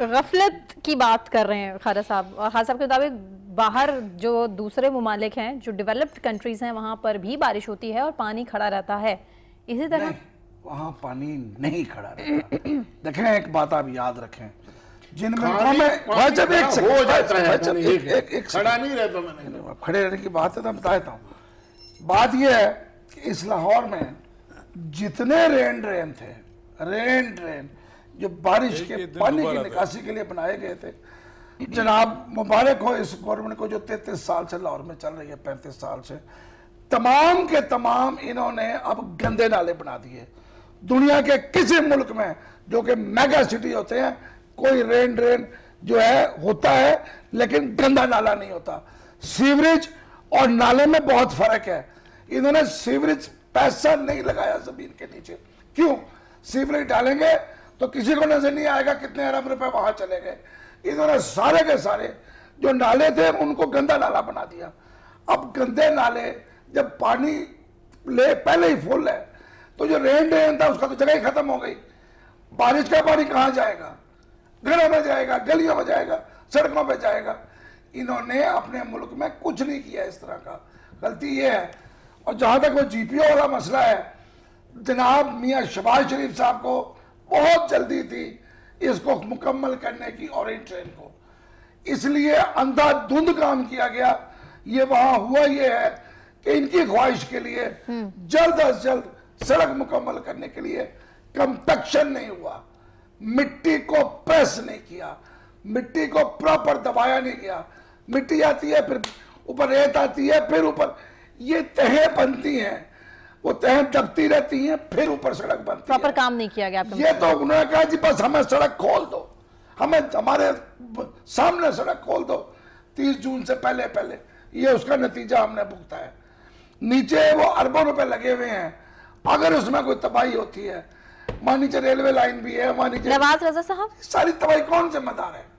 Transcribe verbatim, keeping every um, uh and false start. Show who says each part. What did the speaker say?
Speaker 1: गफलत की बात कर रहे हैं खारा साहब, और खान साहब के मुताबिक बाहर जो दूसरे ममालिक हैं, जो डेवलप्ड कंट्रीज हैं, वहाँ पर भी बारिश होती है और पानी खड़ा रहता है। इसी तरह
Speaker 2: वहाँ पानी नहीं खड़ा रहता। देखें, एक बात आप याद रखें, जिन मिनटों में जब एक हो जाता है एक एक एक खड़ा नहीं रहता, मैंने खड़े रहने की बात है तो मैं बता देता हूँ। बात यह है कि इस लाहौर में जितने रेन ड्रेन थे, रेन ड्रेन जो बारिश के पानी की निकासी के लिए बनाए गए थे, जनाब मुबारक हो इस गवर्नमेंट को जो तैतीस साल से लाहौर में चल रही है, पैंतीस साल से, तमाम के तमाम इन्होंने अब गंदे नाले बना दिए। दुनिया के किसी मुल्क में जो कि मेगा सिटी होते हैं, कोई रेन ड्रेन जो है होता है लेकिन गंदा नाला नहीं होता। सीवरेज और नाले में बहुत फर्क है। इन्होंने सीवरेज पैसा नहीं लगाया जमीन के नीचे। क्यों? सीवरेज डालेंगे तो किसी को नजर नहीं आएगा कितने अरब रुपए वहां चले गए। इन्होंने सारे के सारे जो नाले थे उनको गंदा नाला बना दिया। अब गंदे नाले जब पानी ले पहले ही फुल है तो जो रेन ड्रेन था उसका तो जगह ही खत्म हो गई। बारिश का पानी कहां जाएगा? घरों में जाएगा, गलियों में जाएगा, सड़कों पे जाएगा। इन्होंने अपने मुल्क में कुछ नहीं किया इस तरह का। गलती ये है। और जहां तक वो जीपीओ वाला मसला है, जनाब मियां शहबाज शरीफ साहब को बहुत जल्दी थी इसको मुकम्मल करने की, ऑरेंज ट्रेन को, इसलिए अंधाधुंध काम किया गया। ये वहां हुआ ये है कि इनकी ख्वाहिश के लिए जल्द अज जल्द सड़क मुकम्मल करने के लिए कंपैक्शन नहीं हुआ, मिट्टी को प्रेस नहीं किया, मिट्टी को प्रॉपर दबाया नहीं गया। मिट्टी आती है, फिर ऊपर रेत आती है, फिर ऊपर ये तहें बनती हैं, वो तहें दबती रहती हैं, फिर ऊपर सड़क बनती है।
Speaker 1: प्रॉपर काम नहीं किया गया।
Speaker 2: ये तो उन्होंने कहा जी बस हमें सड़क खोल दो, हमें हमारे सामने सड़क खोल दो तीस जून से पहले पहले। ये उसका नतीजा हमने भुगता है। नीचे वो अरबों रुपए लगे हुए हैं, अगर उसमें कोई तबाही होती है, मान नीचे रेलवे लाइन भी है, मान नीचे
Speaker 1: नवाज रजा साहब,
Speaker 2: सारी तबाही कौन जिम्मेदार है?